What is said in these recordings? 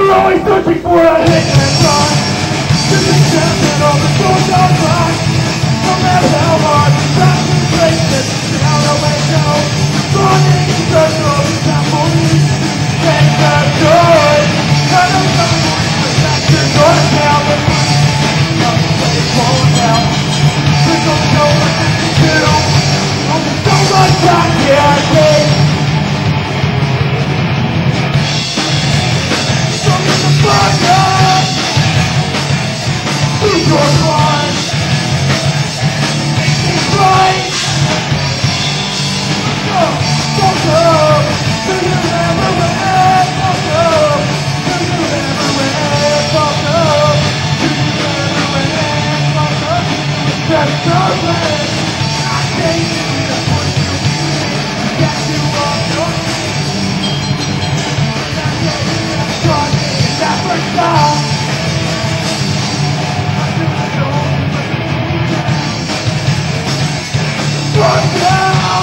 We're always searching for a hit and run. To the depth and all the doors are locked. No matter how hard we try to break this, down the way go. Running in circles, it's not moving. Take the joy. I know someone but that's just gonna tell the money. Nothing falling down. We don't know what to do. Only so much I can take. So get the fuck up. Lose your mind. It's right. Fuck up. Do you ever win? Fuck up. Do you ever win? Fuck up. Do you ever win? Fuck up. That's the way. I can't see the point you need. Get you off your feet. I can't see the sun in that first time. I do not know what to do. Run down.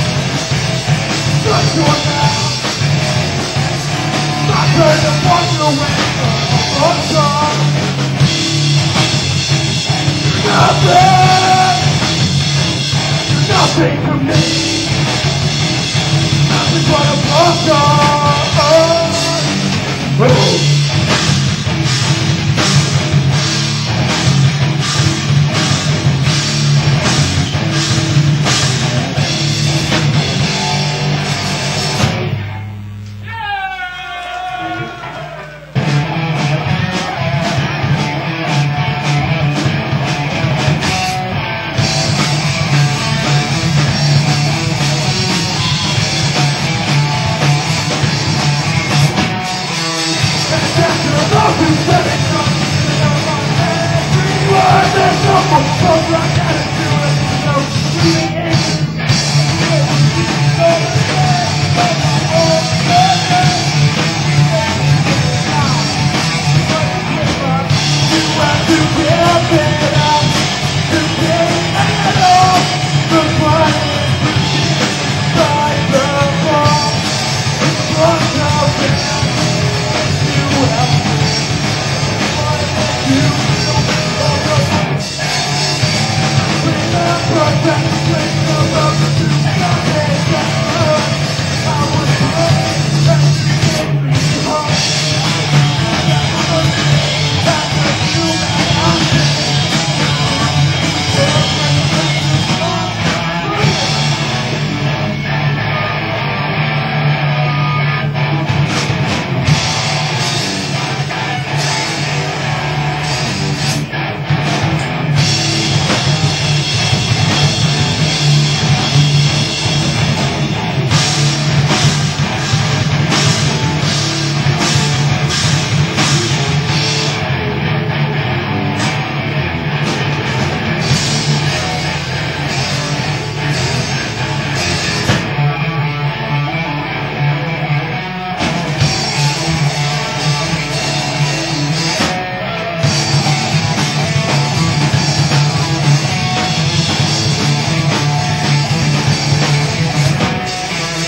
Shut your mouth. Not trying to walk away from a song. Nothing. Nothing to me. Nothing but a block on.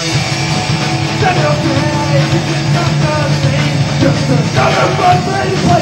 Just another fun place.